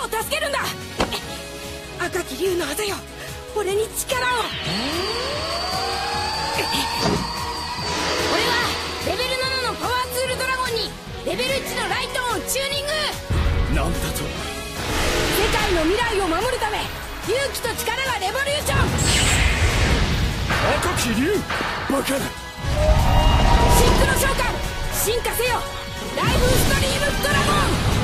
助けるんだ。赤き竜の技よ、俺に力を。俺はレベル7のパワーツールドラゴンにレベル1のライトをチューニング。 なんだと。 世界の未来を守るため勇気と力がレボリューション。 赤き竜バカだ。 シンクロ召喚進化せよ、ライブストリームドラゴン。